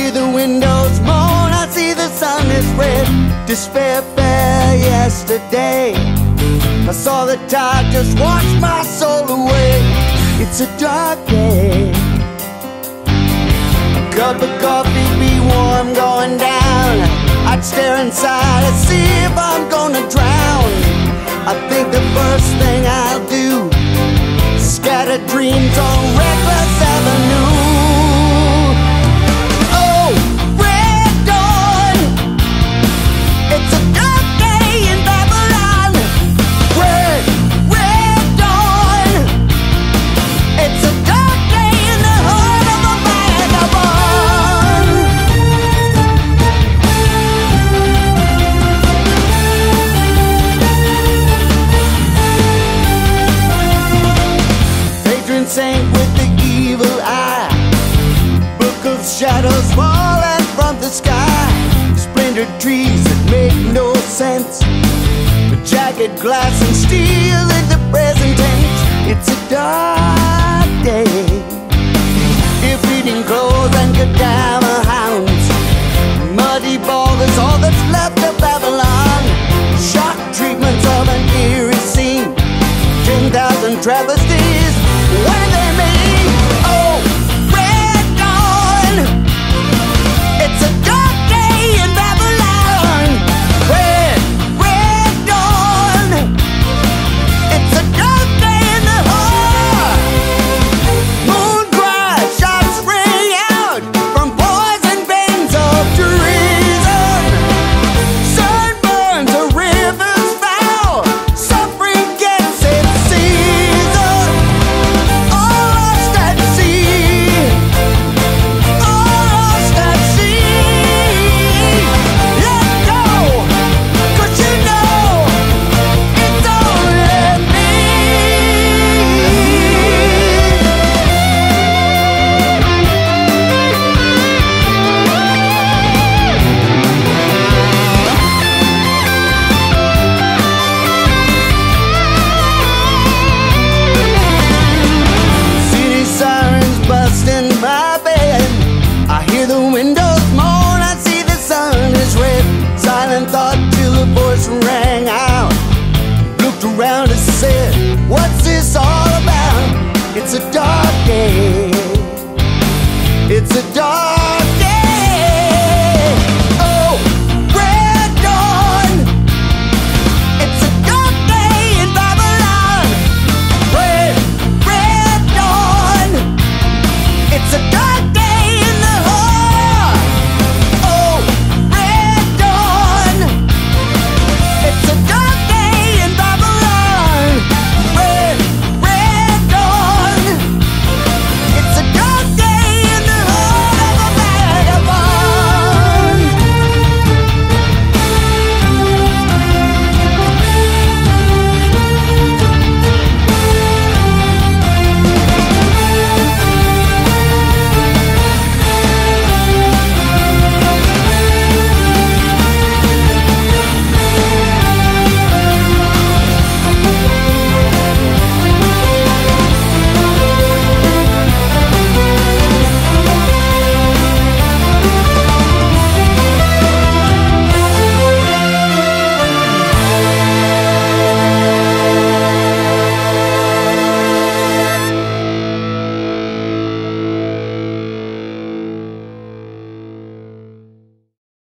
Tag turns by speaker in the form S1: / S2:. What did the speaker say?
S1: hear the windows moan, I see the sun is red. Despair fell yesterday. I saw the tide just wash my soul away. It's a dark day. A cup of coffee be warm going down. I'd stare inside and see if I'm gonna drown. I think the first thing I'll do, scatter dreams on Reckless Avenue. Oh, red dawn, it's a dark day in Babylon. Red dawn, it's a dark day in the heart of a vagabond. Patron saint with the evil eye, book of shadows falling from the sky. Splintered trees that make no sense, the jagged glass and steel in the present tense. It's a dark day. If eating clothes and Gadama hounds, muddy ball is all that's left of Babylon. Shock treatments of an eerie scene, 10,000 travelers